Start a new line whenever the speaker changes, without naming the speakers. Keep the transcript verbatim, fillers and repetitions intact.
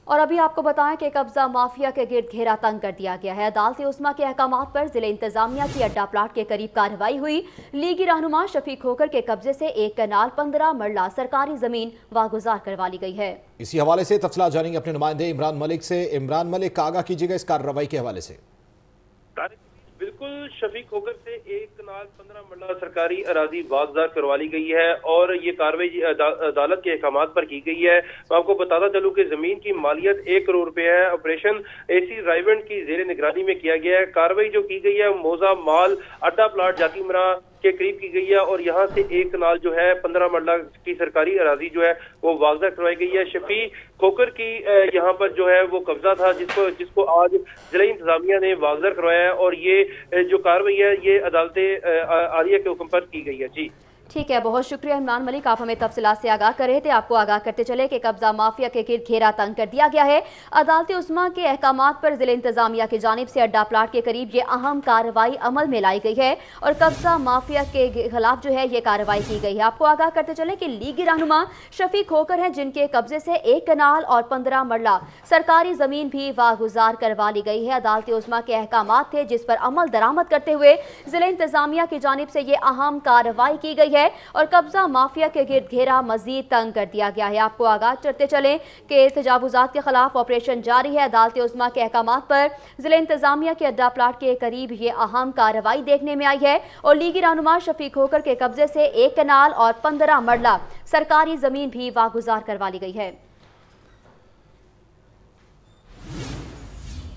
और अभी आपको बताएं कि कब्जा माफिया के गिर्द घेरा तंग कर दिया गया है। अदालत उस्मा के अहकामात पर जिले इंतजामिया की अड्डा प्लाट के करीब कार्रवाई हुई। लीगी रहनुमा शफीक खोकर के कब्जे से एक कनाल पंद्रह मरला सरकारी जमीन वागुजार करवा ली गई है।
इसी हवाले से तफसीलात जानेंगे अपने नुमाइंदे इमरान मलिक से। इमरान मलिक, आगाह कीजिएगा इस कार्रवाई के हवाले से।
बिल्कुल, शफीक खोकर से एक कनाल पंद्रह मरला सरकारी अराजी वागजार करवा ली गई है और ये कार्रवाई अदालत के अहकामात पर की गई है। मैं आपको बताता चलूं कि जमीन की मालियत एक करोड़ रुपए है। ऑपरेशन एसी राइवेंट की जेर निगरानी में किया गया है। कार्रवाई जो की गई है मौजा माल अड्डा प्लाट जातीमरा के करीब की गई है और यहाँ से एक कनाल जो है पंद्रह मरला की सरकारी अराजी जो है वो वागजा करवाई गई है। शफीक खोकर की यहाँ पर जो है वो कब्जा था जिसको जिसको आज जिला इंतजामिया ने वागजा करवाया है और ये जो कार्रवाई है ये अदालत आलिया के हुक्म पर की गई है। जी
ठीक है, बहुत शुक्रिया इमरान मलिक, आप हमें तफसीलात से आगाह कर रहे थे। आपको आगाह करते चले कि कब्जा माफिया के गिर्द घेरा तंग कर दिया गया है। अदालत उस्मा के अहकामात पर जिले इंतजामिया की जानिब से अड्डा प्लाट के करीब ये अहम कार्रवाई अमल में लाई गई है और कब्जा माफिया के खिलाफ जो है ये कार्रवाई की गई है। आपको आगाह करते चले कि लीगी रहनुमा शफीक खोकर हैं जिनके कब्जे से एक कनाल और पंद्रह मरला सरकारी जमीन भी वागुजार करवा ली गई है। अदालत उस्मा के अहकामात थे जिस पर अमल दरामद करते हुए जिले इंतजामिया की जानिब से ये अहम कार्रवाई की गई है और कब्जा माफिया के गिर्द घेरा मजीद तंग कर दिया गया है। आपको आगाह करते चलें कि तजावुजात के खिलाफ ऑपरेशन जारी है। अदालत उस्मा के अहकामात पर जिले इंतजामिया के अड्डा प्लाट के करीब ये अहम कार्रवाई देखने में आई है और लीगी रहनुमा शफीक खोकर के कब्जे से एक कनाल और पंद्रह मरला सरकारी जमीन भी वागुजार करवा ली गई है।